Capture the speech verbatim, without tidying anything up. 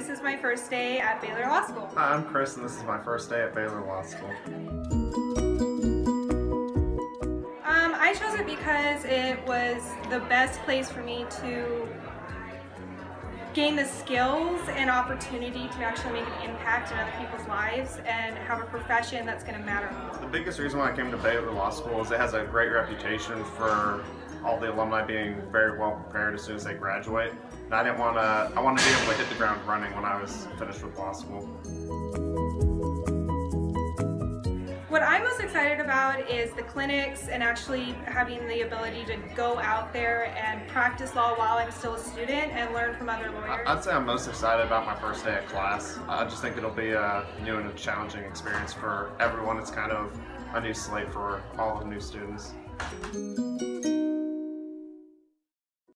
This is my first day at Baylor Law School. Hi, I'm Chris, and this is my first day at Baylor Law School. Um, I chose it because it was the best place for me to gain the skills and opportunity to actually make an impact in other people's lives and have a profession that's going to matter. The biggest reason why I came to Baylor Law School is it has a great reputation for all the alumni being very well prepared as soon as they graduate. And I didn't want to, I wanted to be able to hit the ground running when I was finished with law school. What I'm most excited about is the clinics and actually having the ability to go out there and practice law while I'm still a student and learn from other lawyers. I'd say I'm most excited about my first day of class. I just think it'll be a new and a challenging experience for everyone. It's kind of a new slate for all the new students.